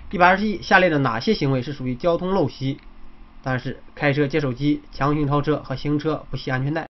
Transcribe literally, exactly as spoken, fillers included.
一百二十一，下列的哪些行为是属于交通陋习？答案是开车接手机、强行超车和行车不系安全带。